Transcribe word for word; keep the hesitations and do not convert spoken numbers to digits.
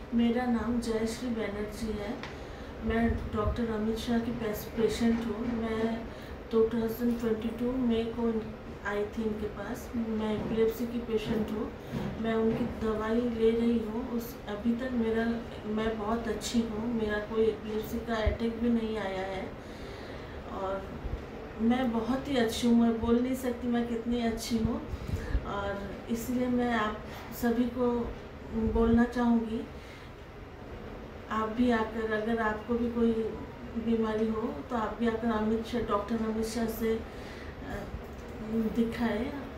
मेरा नाम जयश्री बैनर्जी है। मैं डॉक्टर अमित शाह की पेशेंट हूँ। मैं दो हज़ार बाईस मई को आई थी इनके पास। मैं एपिलेप्सी की पेशेंट हूँ। मैं उनकी दवाई ले रही हूँ। उस अभी तक मेरा मैं बहुत अच्छी हूँ। मेरा कोई एपिलेप्सी का अटैक भी नहीं आया है और मैं बहुत ही अच्छी हूँ। मैं बोल नहीं सकती मैं कितनी अच्छी हूँ और इसलिए मैं आप सभी को बोलना चाहूँगी, आप भी आकर, अगर आपको भी कोई बीमारी हो तो आप भी आकर अमित शाह डॉक्टर अमित शाह से दिखाएं।